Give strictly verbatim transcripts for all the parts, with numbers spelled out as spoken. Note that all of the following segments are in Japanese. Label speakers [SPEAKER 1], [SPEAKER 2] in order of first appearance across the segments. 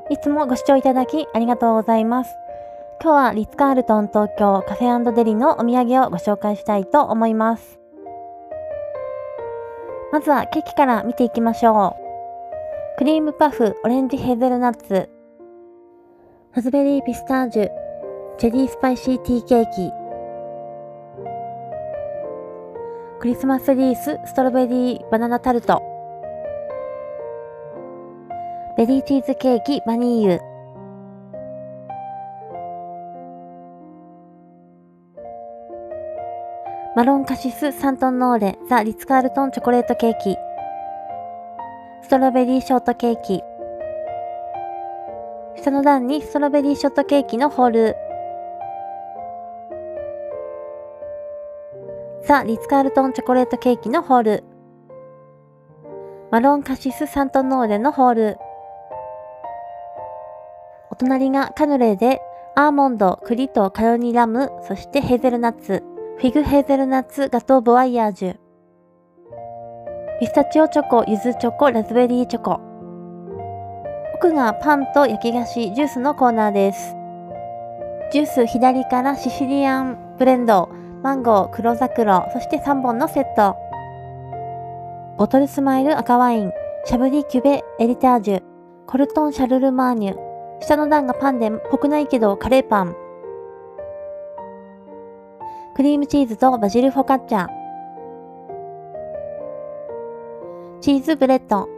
[SPEAKER 1] いつもご視聴いただきありがとうございます。今日はリッツカールトン東京カフェ&デリのお土産をご紹介したいと思います。まずはケーキから見ていきましょう。クリームパフオレンジヘーゼルナッツ、ラズベリーピスタージュ、チェリースパイシーティーケーキ、クリスマスリースストロベリーバナナタルト、ベリーチーズケーキバニーユ、マロンカシスサントンノーレザ・リッツカールトンチョコレートケーキ、ストロベリーショートケーキ、下の段にストロベリーショートケーキのホール、ザ・リッツカールトンチョコレートケーキのホール、マロンカシスサントンノーレのホール、お隣がカヌレでアーモンド、栗とカロニラム、そしてヘーゼルナッツ、フィグヘーゼルナッツガトーボワイヤージュ、ピスタチオチョコ、柚子チョコ、ラズベリーチョコ。奥がパンと焼き菓子、ジュースのコーナーです。ジュース左からシシリアンブレンド、マンゴー、黒桜、そしてさんぼんのセット。ボトルスマイル赤ワイン、シャブリキュベエリタージュ、コルトンシャルルマーニュ。下の段がパンでぽくないけどカレーパン。クリームチーズとバジルフォカッチャ。チーズブレッド。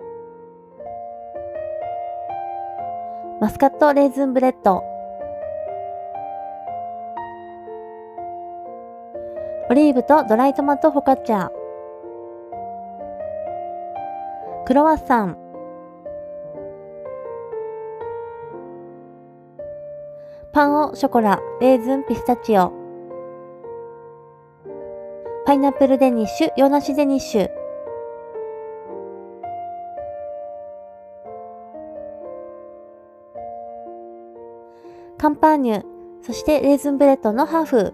[SPEAKER 1] マスカットレーズンブレッド。オリーブとドライトマトフォカッチャ。クロワッサン。パンオショコラ、レーズンピスタチオ。パイナップルデニッシュ、洋梨デニッシュ。カンパーニュ、そしてレーズンブレッドのハーフ。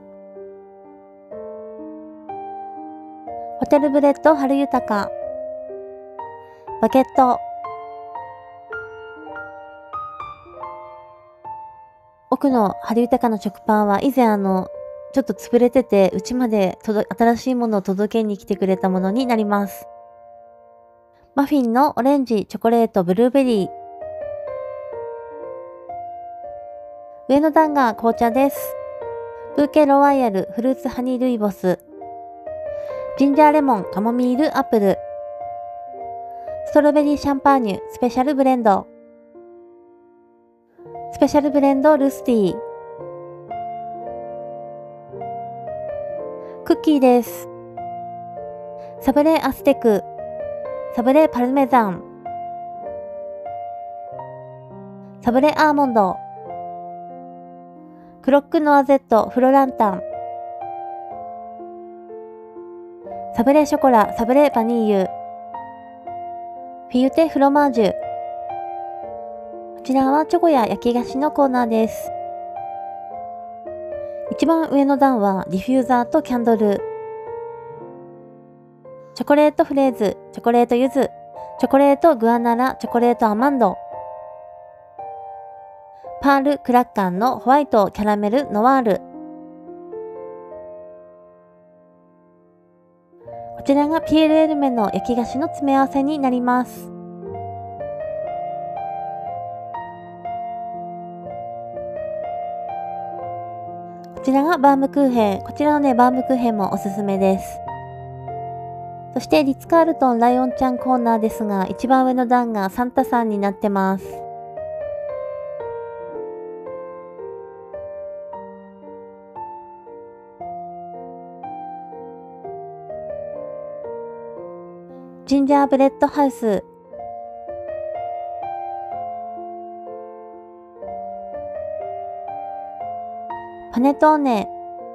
[SPEAKER 1] ホテルブレッド春豊か。バケット。奥の春豊かの食パンは以前あの、ちょっと潰れてて、うちまで新しいものを届けに来てくれたものになります。マフィンのオレンジ、チョコレート、ブルーベリー。上の段が紅茶です。ブーケロワイヤル、フルーツハニールイボス。ジンジャーレモン、カモミール、アップル。ストロベリーシャンパーニュ、スペシャルブレンド。スペシャルブレンド、ルスティー。クッキーです。サブレアステク、サブレパルメザン、サブレアーモンド、クロックノアゼット、フロランタン、サブレショコラ、サブレバニーユ、フィユテフロマージュ。こちらはチョコや焼き菓子のコーナーです。一番上の段はディフューザーとキャンドル。チョコレートフレーズ、チョコレート柚子、チョコレートグアナラ、チョコレートアマンド。パールクラッカンのホワイトキャラメルノワール。こちらがピエール・エルメの焼き菓子の詰め合わせになります。こちらがバームクーヘン。こちらのね、バームクーヘンもおすすめです。そしてリッツカールトンライオンちゃんコーナーですが、一番上の段がサンタさんになってます。ジンジャーブレッドハウス。パネトーネ、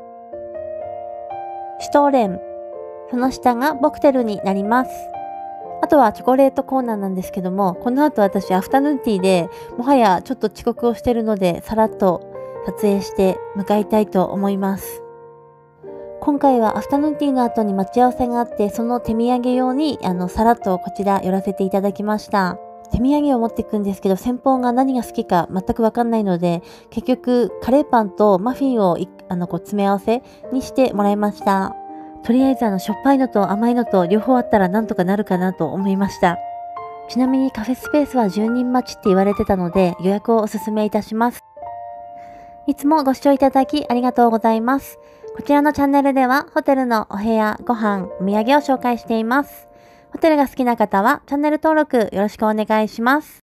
[SPEAKER 1] シュトーレン、その下がボクテルになります。あとはチョコレートコーナーなんですけども、この後私アフタヌーンティーでもはやちょっと遅刻をしているので、さらっと撮影して向かいたいと思います。今回はアフタヌーンティーの後に待ち合わせがあって、その手土産用にあのさらっとこちら寄らせていただきました。 手土産を持っていくんですけど、先方が何が好きか全くわかんないので、結局カレーパンとマフィンをいあのこう詰め合わせにしてもらいました。とりあえずあのしょっぱいのと甘いのと両方あったらなんとかなるかなと思いました。ちなみにカフェスペースはじゅうにん待ちって言われてたので予約をお勧めいたします。いつもご視聴いただきありがとうございます。こちらのチャンネルではホテルのお部屋、ご飯、お土産を紹介しています。ホテルが好きな方はチャンネル登録よろしくお願いします。